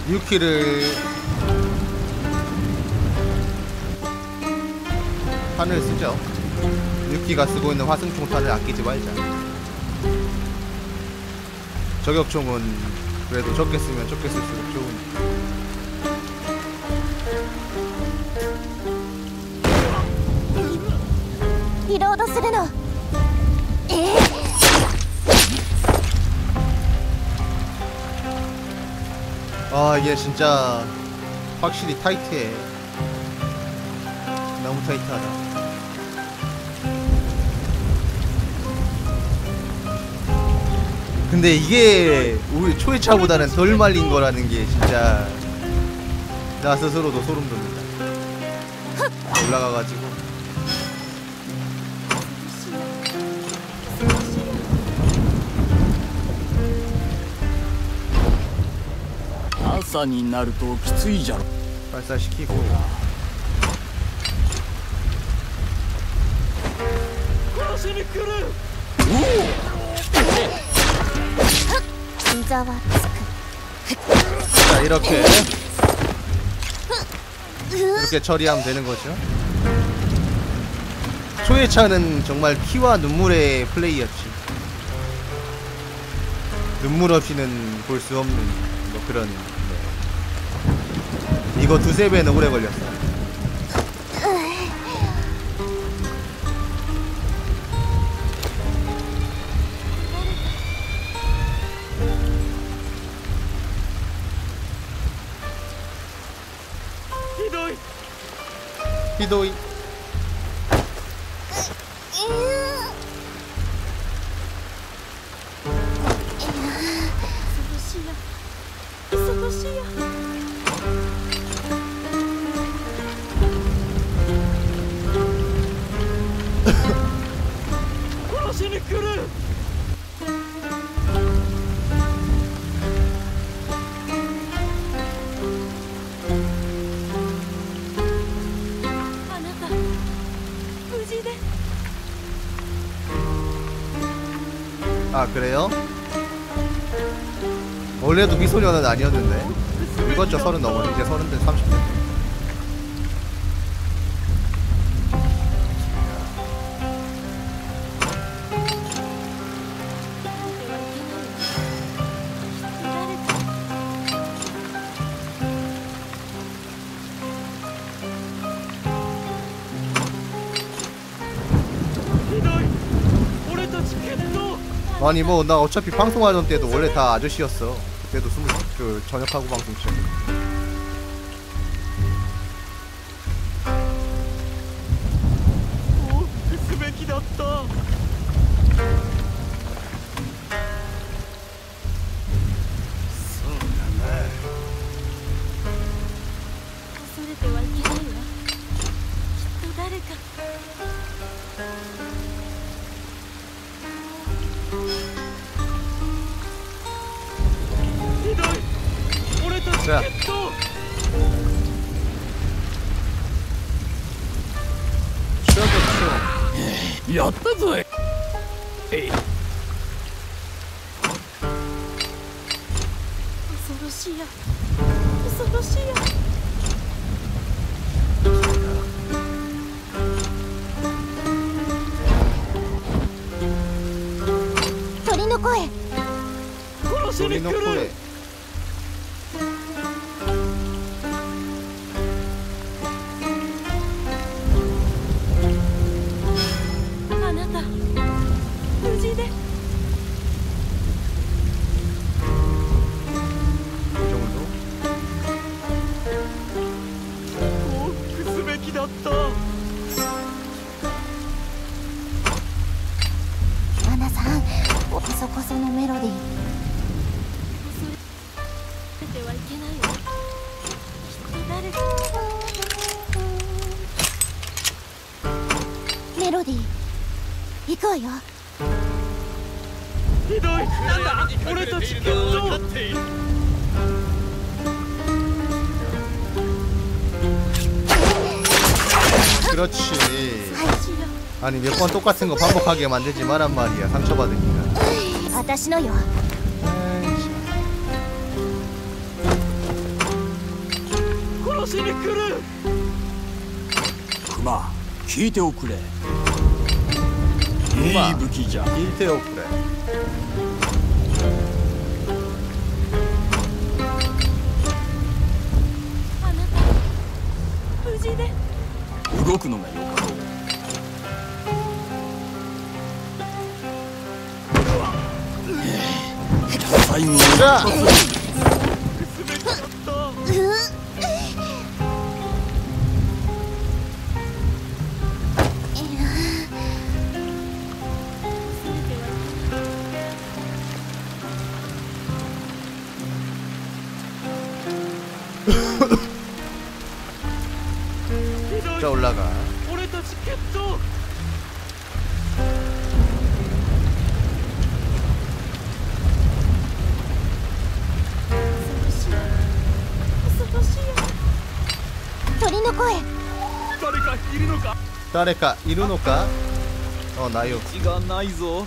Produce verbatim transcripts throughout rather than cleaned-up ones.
유키를 탄을 쓰죠. 유키가 쓰고 있는 화승총탄을 아끼지 말자. 저격총은 그래도 적게 쓰면 적게 쓸수록 좋으니까. 리로드するの。 아 이게 진짜 확실히 타이트해. 너무 타이트하다. 근데 이게 우리 초회차보다는 덜 말린 거라는 게 진짜 나 스스로도 소름 돋는다. 올라가가지고 朝になるときついじゃろ。 발사시키고 자 이렇게 이렇게 처리하면 되는 거죠. 초회차는 정말 피와 눈물의 플레이였지. 눈물 없이는 볼 수 없는 뭐 그런. 네. 이거 두세 배는 오래 걸렸어. 히도이. 아 그래요? 원래도 미소년은 아니었는데 이것저 서른 넘었네. 이제 서른 대 삼십 대. 아니 뭐 나 어차피 방송하던 때도 원래 다 아저씨였어. 그때도 스무 그 전역하고 방송 시작했어. 오, 했으면 자. 야ったぞい。えい。 恐ろしいや。恐ろしいや。鳥の声。 殺しに来る。 アナさん、こそこそのメロディー。てはいけないわ。誰か。メロディー、行くわよ。 ひどい。なんだ？俺たち決闘。 그렇지. 아니 몇 번 똑같은 거 반복하게 만들지 말란 말이야. 상처받으니까. 私のよ。 殺しに来る。熊、聞いておくれ。いい武器じゃ。 일테오 그래. あなた無事で。 動くのがよかろう。最後の一 자! 発。 자 올라가. 俺たち決闘。 鳥の声。 誰かいるのか。 誰か 이르노까? 어 나요. 血がないぞ。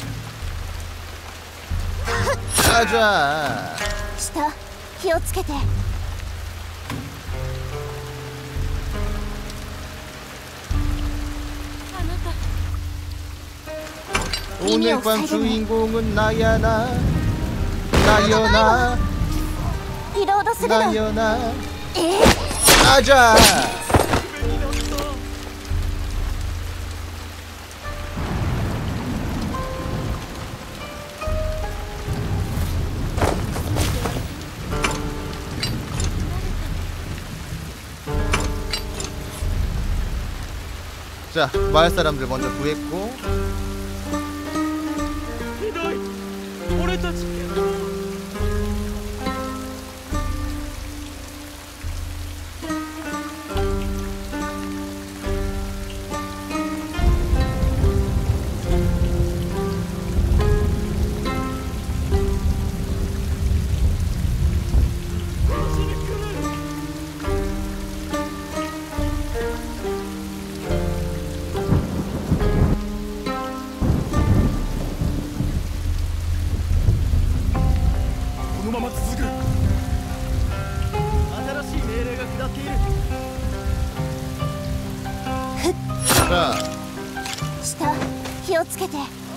가자. 下気をつけて。あなた 오늘 밤 주인공은 나야 나. 나여나. リロードするの。 나여나. え 가자. 자, 마을 사람들 먼저 구했고. ひどい。俺たち決闘。 このまま続く。新しい命令が下っている。 자, 下気をつけて。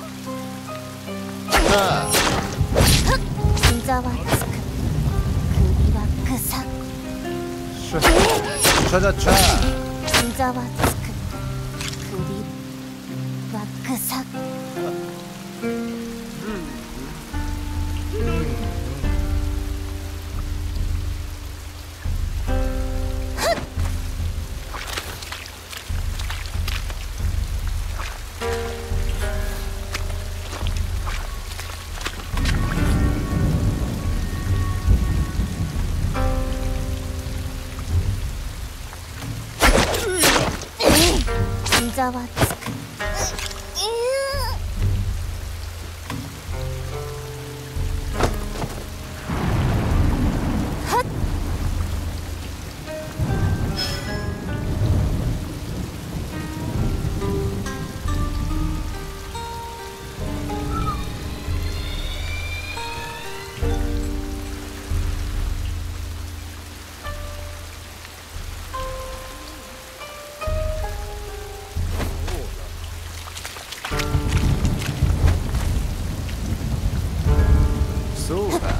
자. 膝はつく。首はぐさ。 차자차. 膝はつく。首はぐさ。 膝はつく。はっ。 そうだ。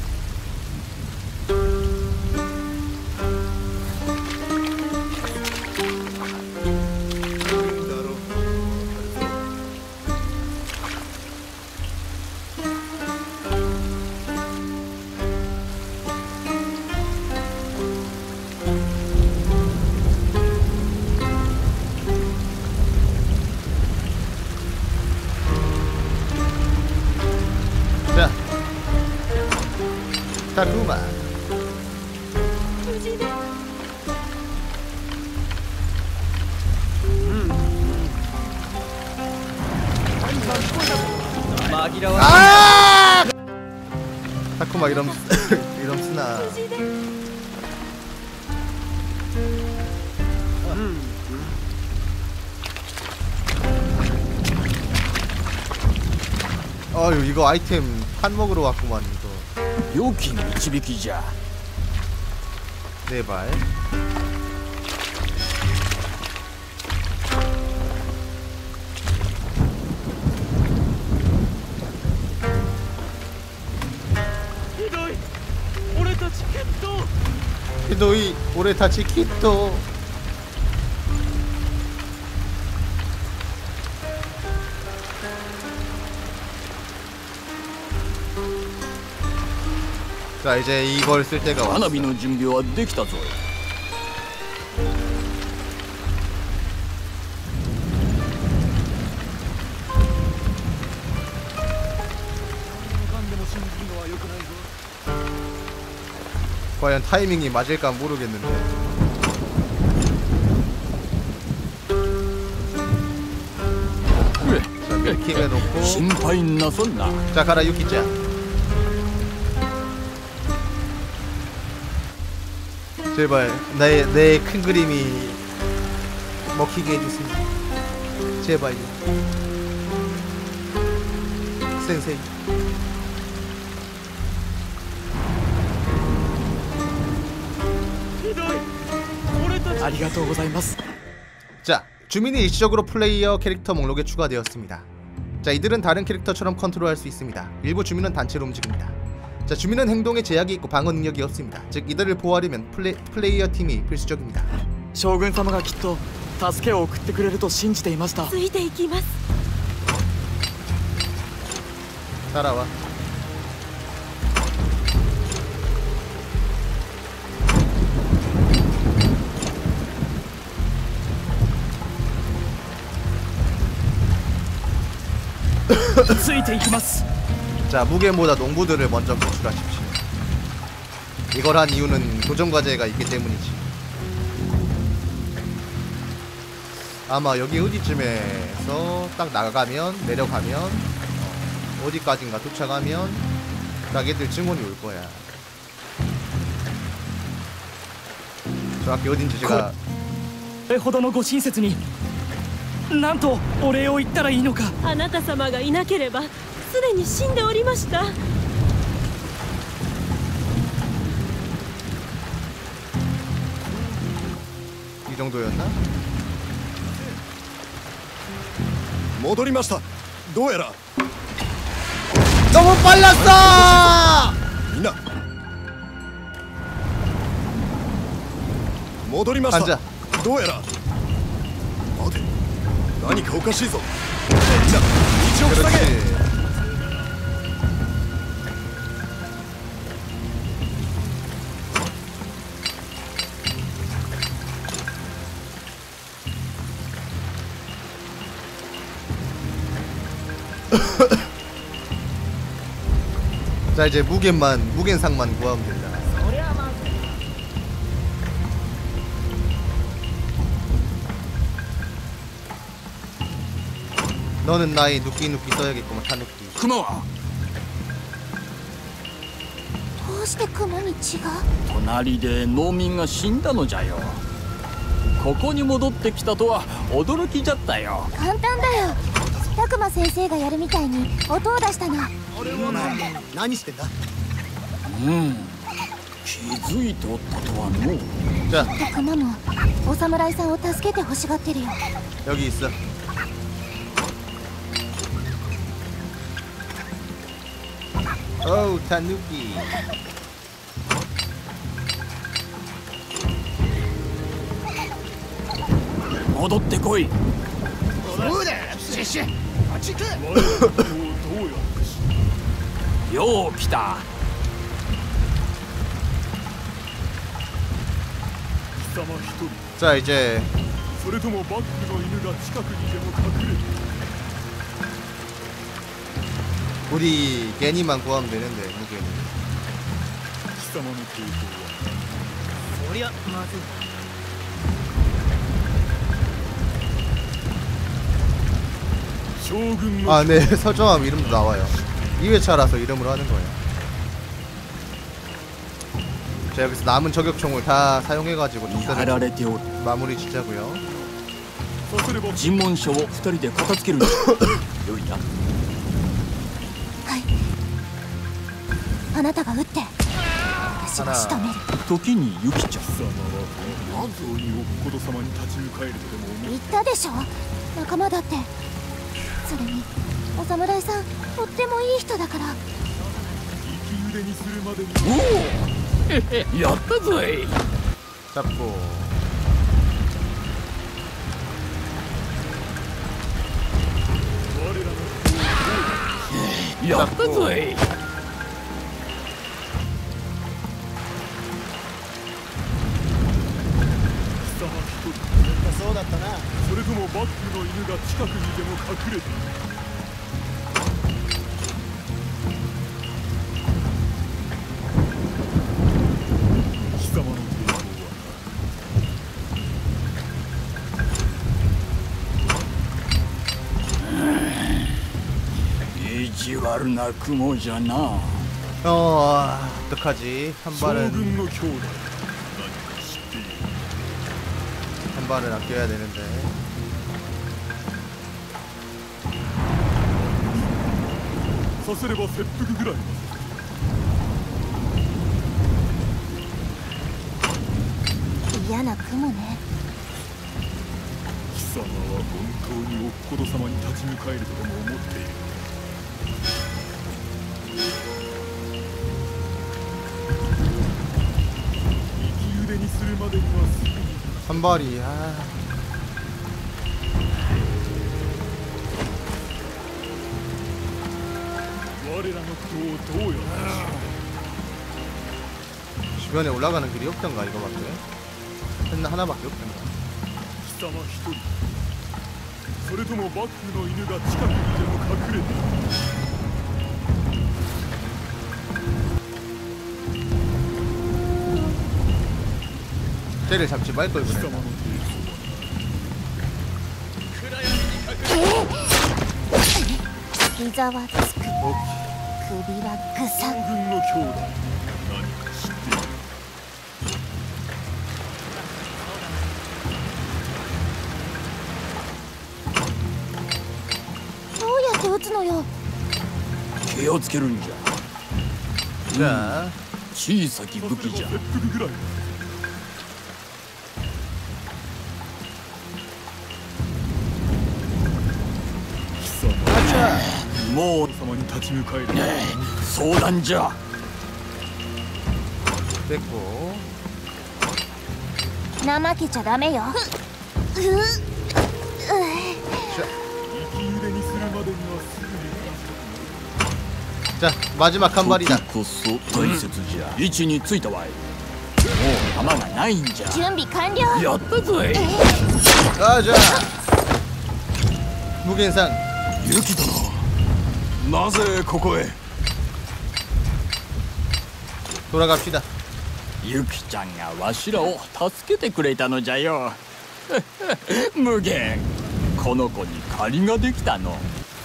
자, 타쿠마. 無事で。 紛らわしい。 아! 타쿠마 이런 이런 쓰나. 無事で。 아유 이거 아이템 판 먹으러 왔구만 이거. 良き導きじゃ。 네 발. 히도이 오레타치 키토. 자 이제 이걸 쓸 때가 왔어. 花火の準備はできたぞ。 과연 타이밍이 맞을까 모르겠는데. 자 밀킹 해놓고. 心配なさんな。 자 가라 유키짱. 제발 나의 내 큰 그림이 먹히게 해주세요. 제발요. 센세이. 자, 주민이 일시적으로 플레이어 캐릭터 목록에 추가되었습니다. 자, 이들은 다른 캐릭터처럼 컨트롤할 수 있습니다. 일부 주민은 단체로 움직입니다. 자, 주민은 행동에 제약이 있고 방어 능력이 없습니다. 즉, 이들을 보호하려면 플레, 플레이어 팀이 필수적입니다. 将軍様がきっと助けを送ってくれると信じていました。 ついていきます。 따라와. 자, 무게보다 농부들을 먼저 구출하십시오. 이걸 한 이유는 도전 과제가 있기 때문이지. 아마 여기 어디쯤에서 딱 나가면 내려가면 어, 어디까지인가 도착하면 딱 애들 증언이 올 거야. 정확히 어딘지 제가 これほどのご親切になんとお礼を言ったらいいのか。 あなた様がいなければすでに死んでおりました。 이 정도였나? 戻りました。どうやら 너무 빨랐어! みんな戻りました。 앉아. どうやら待て、何かおかしいぞ。みんな道を塞げ。 그렇지. 자 이제 무겐만 무겐상만 구하면 된다. 너는 나의 누끼누끼 써야겠구만. 타누끼. 熊はどうして雲に血が？ 隣で農民が死んだのじゃよ。ここに戻ってきたとは驚きじゃったよ。 簡単だよ。タクマ先生がやるみたいに音を出したの。 何してんだ。 うん気づいておったとはのう。 자 タクマもお侍さんを助けて欲しがってるよ。 여기 있어. 어우 타누끼. 戻ってこい。 そうだ。シェシェ。あっち行く。 よう来た。 자 이제 それともバックの犬が近くにでも隠れる。 우리 게니만 구하면 되는데 무게는. 貴様の抵抗は。そりゃまずい。 아, 네. 설정하면 이름도 나와요. 이 회차라서 이름으로 하는 거예요. 자, 여기서 남은 저격총을 다 사용해가지고 やられておる。 마무리 짓자고요. 尋問書を二人で片付けるんだ。よいな。 はい。あなたが撃って。私私が仕留める。 時にユキちゃん本当におっこど様に立ち向かえるとでも思う。 言ったでしょ、仲間だって。それにお侍さんとってもいい人だから。 生き腕にするまでにおおやったぞい。 잡고 やったぞい。 そうだったな。それともバックの犬が近くにでも隠れている。貴様の抵抗は意地悪な雲じゃな。 어 어떡하지? 한 将 발은 軍の兄弟何か知っている。 한 발은 아껴야 되는데. させれば切腹ぐらいは。 嫌な雲ね。 貴様は本当におっこど様に立ち向かえるとでも思っている。生き腕にするまでにはすぐに 한 발이 아. 我らのことをどうやら 주변에 올라가는 길이 없던가 이거밖에? 하나 하나밖에 없던가. 貴様一人それともバックの犬が近くにでも隠れている。 쟤를 잡지 말 걸 貴 그래. 様の抵膝はつく、 오, 首はぐさ。 抗は将軍の兄弟何か知っている。 どうやって撃つのよ。 気をつけるんじゃ。 자, 小さき武器じゃ。 切腹ぐらいは。 貴様もう様に立ち向かえる。 相談じゃ。 됐고. 怠けちゃダメよ。 生き腕にするまでにはすぐに。 자, 마지막 한 時 발이다. こそ大切じゃ。位置についたわい。もう弾がないんじゃ。 準備完了。 やったぞい。 아, 자. 무겐상. ユキ殿、なぜここへ。 돌아갑시다. ユキちゃんがわしらを助けてくれたのじゃよ。無限、この子に借りができたの。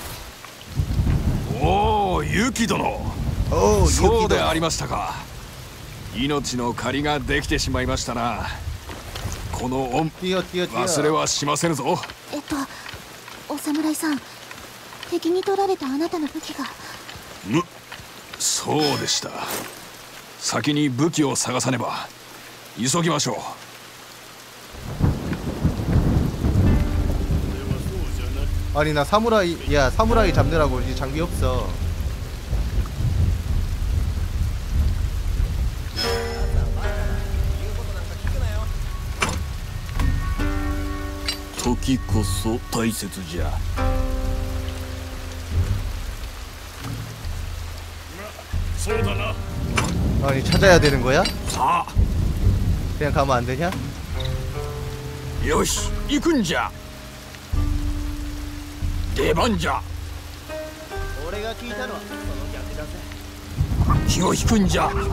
おお、ユキ殿。 오, そうで 유키도. ありましたか。命の借りができてしまいましたな。この恩 뛰어, 뛰어, 뛰어. 忘れはしませぬぞ。 えっと、お侍さん、敵に取られたあなたの武器が。 む、そうでした。先に武器を探さねば。急ぎましょう。 아니 나 사무라이 야 사무라이 잡느라고 이제 장비 없어. 時こそ大切じゃ。 そうだな。 아니 찾아야 되는 거야? さあ、 그냥 가면 안 되냐? よし、行くんじゃ。出番じゃ。気を引くんじゃ。 ずぶ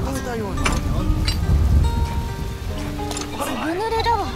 濡れだわ。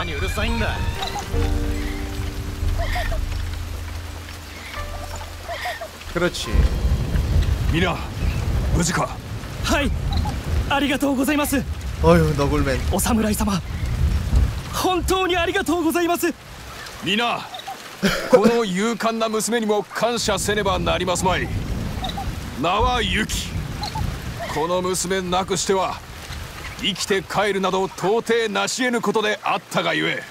그렇지. 皆、無事か。 はい、ありがとうございます。 어휴 너굴맨. お侍様、本当にありがとうございます。 皆、この勇敢な娘にも感謝せねばなりますまい。名はユキ。この娘なくしては生きて帰るなど到底なし得ぬことであったがゆえ。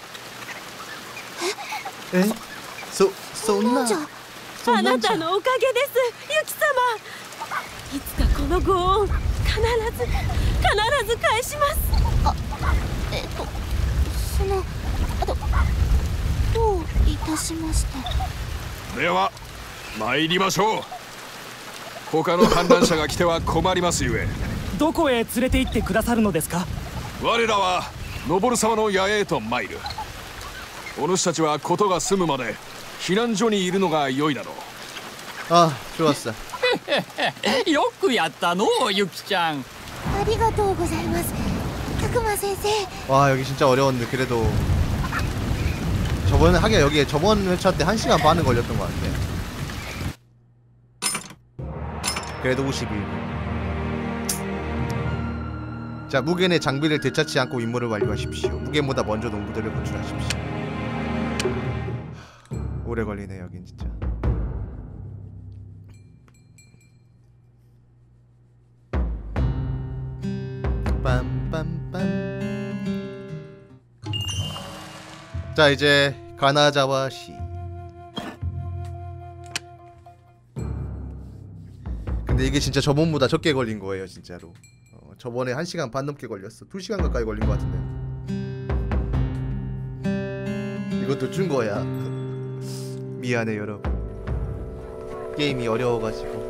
えそそんなじゃそんなんじゃあなたのおかげですユキ様。いつかこのご恩必ず必ず返します。 えっとそのあとどういたしまして。 では参りましょう。他の反乱者が来ては困りますゆえ。 どこへ連れて行ってくださるのですか？ 我らは昇様の野へと参る。お主たちは事が済むまで避難所にいるのが良いだろう。 아 좋았어. よくやったのユキちゃん。 ありがとうございます、拓磨先生。 와 여기 진짜 어려웠는데 그래도 저번에 하기가 여기에 저번 회차 때 한 시간 반은 걸렸던 것 같아. 그래도 오십일 분. 자, 무겐의 장비를 되찾지 않고 임무를 완료하십시오. 무겐보다 먼저 농부들을 구출하십시오. 오래 걸리네 여긴 진짜. 빰빰빰. 자, 이제 가나자와시. 근데 이게 진짜 저번보다 적게 걸린 거예요 진짜로. 어, 저번에 한 시간 반 넘게 걸렸어. 두 시간 가까이 걸린 것 같은데. 이것도 준 거야. 미안해 여러분. 게임이 어려워가지고.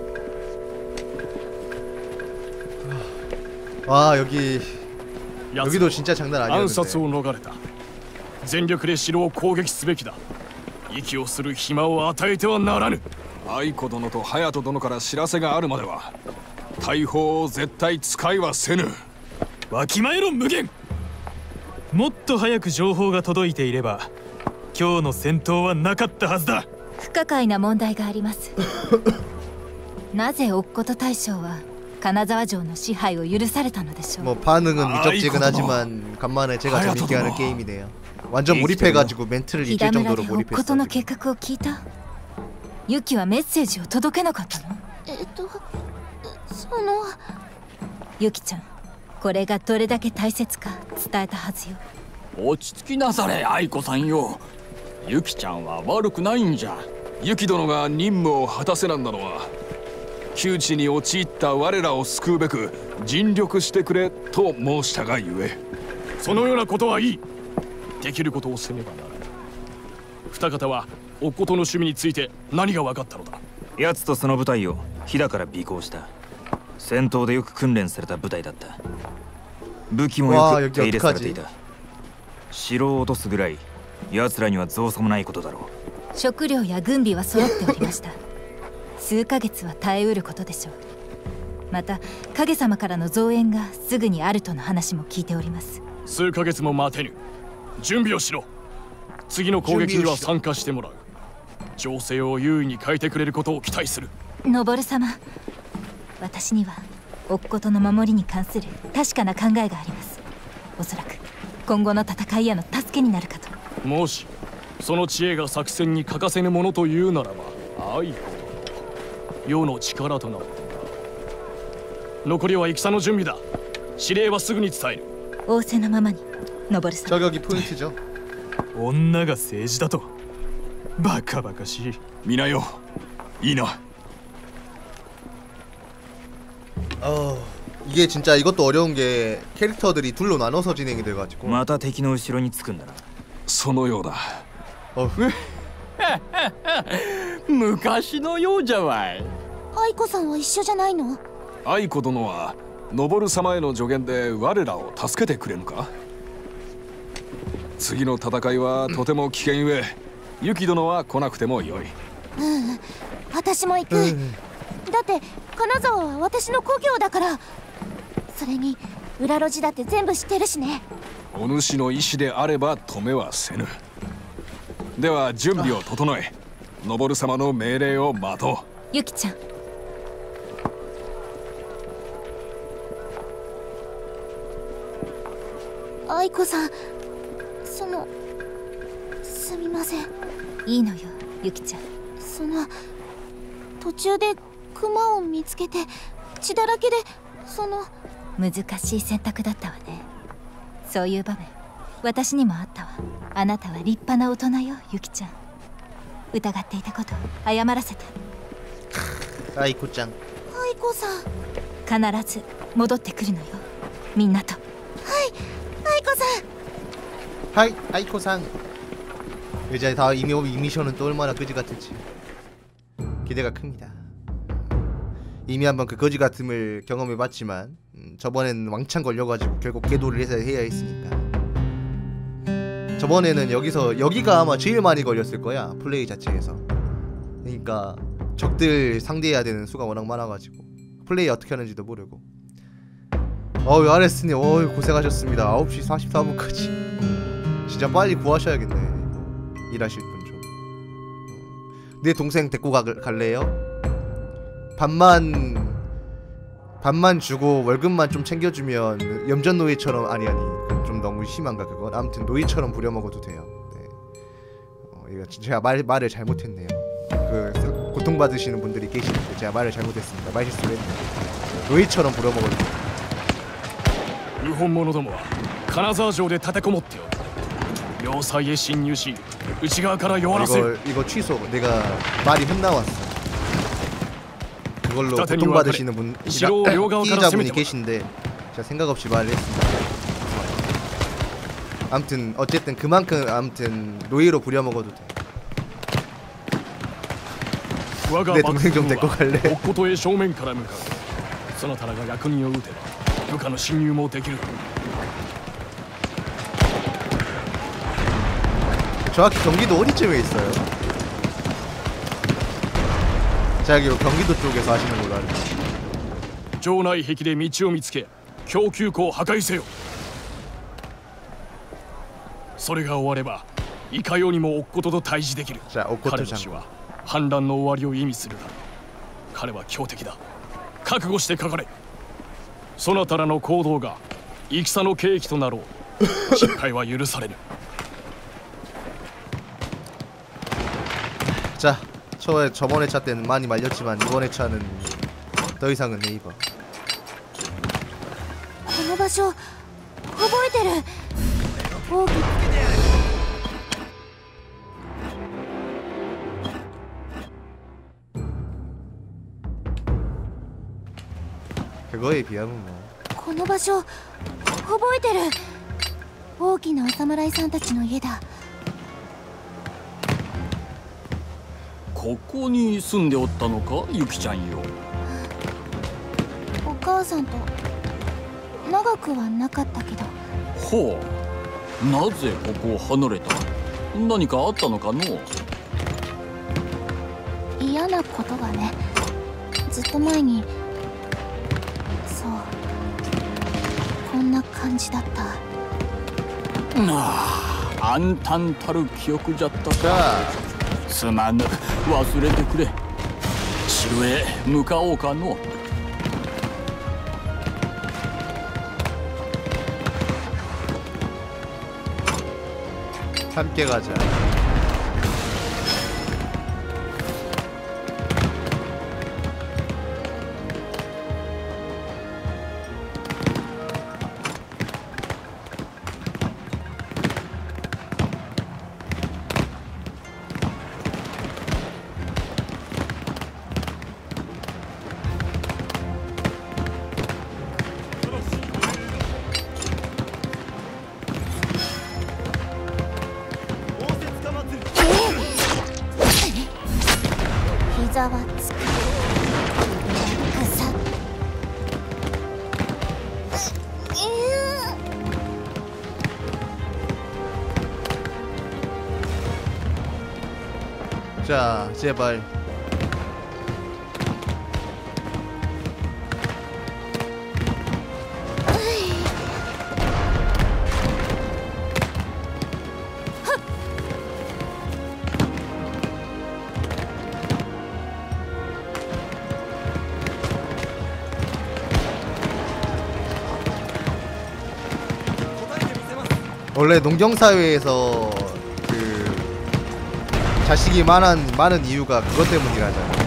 와 여기 여기도 진짜 장난 暗殺 아니었는데. を逃れた。全力で城を攻撃すべきだ。息をする暇を与えてはならぬ。 愛子殿と隼人殿から知らせがあるまでは大砲を絶対使いはせぬ。 わきまえろ無限。もっと早く情報が届いていれば今日の戦闘はなかったはずだ。 不可解な問題があります。なぜ乙事大将は金沢城の支配を許されたのでしょう。 뭐 반응은 미적지근하지만 간만에 제가 재밌게 하는 게임이네요. 완전 몰입해가지고 멘트를 잊을 정도로 乙事 몰입했어요. の計画を聞いた。ユキはメッセージを届けなかったの？えっとそのユキちゃん、これがどれだけ大切か伝えたはずよ。 落ち着きなされ愛子さんよ。ユキちゃんは悪くないんじゃ。 ユキ殿が任務を果たせなんだのは窮地に陥った我らを救うべく尽力してくれと申したがゆえ。 そのようなことはいい。できることをせねばならない。二方は乙事の趣味について何が分かったのだ。 奴とその部隊を飛騨から尾行した。戦闘でよく訓練された部隊だった。武器もよく手入れされていた。城を落とすぐらい奴らには造作もないことだろう。食料や軍備は揃っておりました。数ヶ月は耐えうることでしょう。また影様からの増援がすぐにあるとの話も聞いております。 数ヶ月も待てぬ。準備をしろ。次の攻撃には参加してもらう。情勢を優位に変えてくれることを期待する。 昇様、私には乙事の守りに関する確かな考えがあります。おそらく今後の戦いへの助けになるかと。 もしその知恵が作戦に欠かせぬものというならば、愛子世の力となってな。残りは戦の準備だ。指令はすぐに伝える。 仰せのままに、昇様。 저격이 포인트죠. 女が政治だとバカバカしい。 皆よ、いいな。 어 이게 진짜 이것도 어려운 게 캐릭터들이 둘로 나눠서 진행이 돼가지고. また敵の後ろにつくんだな。 そのようだ。 어. 昔のようじゃわい。 愛子さんは一緒じゃないの？ 愛子殿は昇様への助言で我らを助けてくれぬか。次の戦いはとても危険ゆえ、ユキ殿は来なくてもよい。 うん、私も行く。うん、だって金沢は私の故郷だから。それに裏路地だって全部知ってるしね。 お主の意志であれば止めはせぬ。では準備を整え、昇様の命令を待とう。 ユキちゃん。愛子さん、そのすみません。いいのよ、ユキちゃん。その途中でクマを見つけて血だらけで、その難しい選択だったわね。そういう場面私にもあったわ。あなたは立派な大人よ、ユキちゃん。疑っていたこと謝らせて。 アイコちゃん。 アイコさん必ず戻ってくるのよ、みんなと。はいアイコさん。 はいアイコさん. 이제 다 이미 이 미션은 또 얼마나 거지 같을지 기대가 큽니다. 이미 한번 그 거지 같음을 경험해봤지만 음, 저번엔 왕창 걸려가지고 결국 궤도를 해서 해야 했으니까. 저번에는 여기서 여기가 아마 제일 많이 걸렸을 거야, 플레이 자체에서. 그러니까 적들 상대해야 되는 수가 워낙 많아가지고 플레이 어떻게 하는지도 모르고. 어우 아레스님 어우 고생하셨습니다. 아홉 시 사십사 분까지 진짜 빨리 구하셔야겠네. 일하실 분 좀. 내 동생 데리고 가, 갈래요? 반만 반만 주고 월급만 좀 챙겨주면 염전 노예처럼. 아니 아니 그건 좀 너무 심한가 그건. 아무튼 노예처럼 부려먹어도 돼요. 네. 어, 이거 제가 말, 말을 잘못했네요. 그 고통받으시는 분들이 계시는데 제가 말을 잘못했습니다. 말 실수를 했네요. 노예처럼 부려먹어도 돼요. 日本者どもは金沢城で立てこもっておる。要塞へ侵入し内側から弱らせる。 이거, 이거 취소. 내가 말이 헛나왔어. 그걸로 고통받으시는 분 피해자분이 계신데 제가 생각 없이 말을 했습니다. 아무튼 어쨌든 그만큼 아무튼 노예로 부려먹어도 돼. 내 동생 좀 데리고 갈래? そなたらが役人を撃てば部下の侵入もできる。 정확히 경기도 어디쯤에 있어요? 자 여기 경기도 쪽에서 하시는 걸로 알고. 城内壁で道を見つけ供給庫を破壊せよ。それが終わればいかようにも乙事と対峙できる。彼の死は反乱の終わりを意味するだろう。彼は強敵だ。覚悟してかかれ。そなたらの行動が戦の契機となろう。失敗は許されぬ。 자, 저 저번에 차 때는 많이 말렸지만 이번에 차는 더 이상은 네이버. この場所覚えてる。大き 그거에 비하면 뭐. この場所覚えてる。大きなお侍さんたちの家だ。 ここに住んでおったのか、ユキちゃんよ。 お母さんと長くはなかったけど。 ほう、なぜここを離れた？何かあったのかの？ 嫌なことがね、ずっと前に。そう、こんな感じだった。 なあ、暗淡たる記憶じゃったか。 すまぬ、忘れてくれ。城へ向かおうかの。 함께 가자. 자, 제발. 원래 농경사회에서 그 자식이 많은 많은 이유가 그것 때문이라잖아.